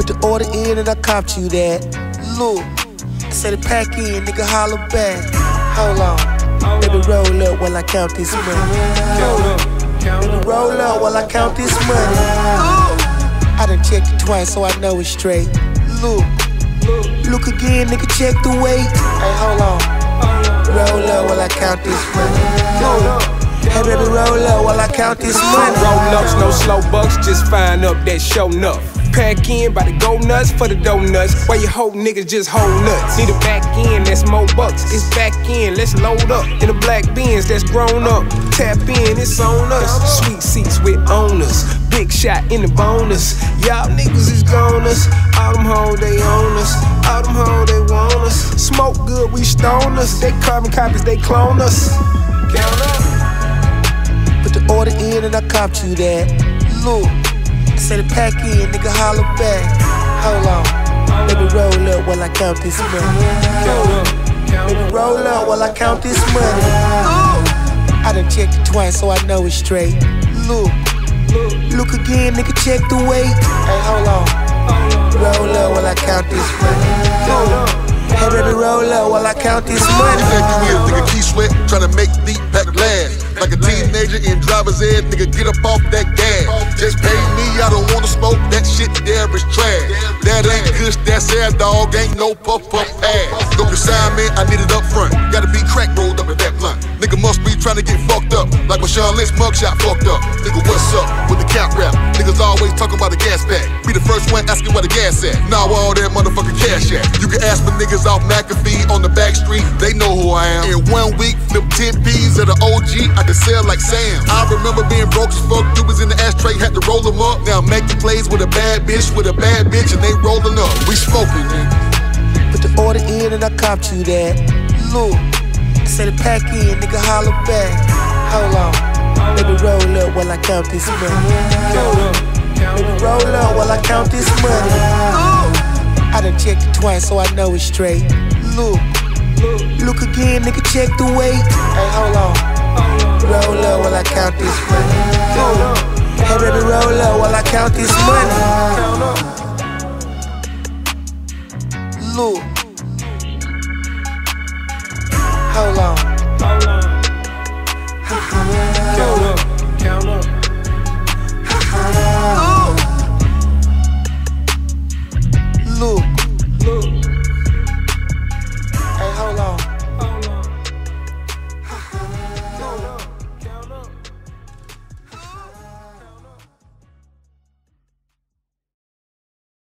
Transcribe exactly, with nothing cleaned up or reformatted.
Put the order in and I copped you that. Look, I said it pack in, nigga holler back. Hold on, baby roll up while I count this money. Baby roll up while I count this money. I done checked it twice so I know it's straight. Look, look again, nigga check the weight. Hey, hold on, roll up while I count this money. Look, hey baby roll up while I count this money. Roll ups, no slow bucks, just find up that show enough. Pack in by the go nuts for the donuts. While you hoe niggas just hold nuts. Need a back in, that's more bucks. It's back in, let's load up. In the black Benz that's grown up. Tap in, it's on us. Sweet seats with owners. Big shot in the bonus. Y'all niggas is goners. All them hoes they own us. All them hoes they want us. Smoke good, we stone us. They carbon copies, they clone us. Count up. Put the order in and I copped you that. Look, I said it pack in, nigga holler back. Hold on, baby roll up while I count this money. Baby roll up while I count this money. I done checked it twice so I know it's straight. Look, look again, nigga check the weight. Hey, hold on, roll up while I count this money. Hey baby roll up while I count this money. Nigga Key Sweat tryna make deep pack last. Like a teenager in driver's ed, nigga get up off that gas. Just pay me, I don't wanna smoke, that shit there is trash. That ain't kush, that's air dog, ain't no puff puff ass. No consignment, I need it up front. Gotta be crack rolled up in that blunt. Nigga must be tryna get fucked up, like when Sean Lynch mugshot fucked up. Nigga what's up with the cap rap? Niggas always talking about the gas pack. Be the first one asking where the gas at. Nah, where all that motherfucking cash at? You can ask my niggas off McAfee on the back street, they know who I am. In one week, flip ten P's at an O G, I can sell like Sam. I remember being broke as fuck, dudes in the ashtray, had to roll them up. Now I'm making plays with a bad bitch, with a bad bitch, and they rolling up. We smoking, man. Put the order in and I copped you that. Look, I said it pack in, nigga holler back. Hold on, baby roll up while I count this money. Baby roll up while I count this money. I done checked it twice so I know it's straight. Look, look again, nigga check the weight. Hey, hold on, roll up while I count this money. Hey baby roll up while I count this money. Look.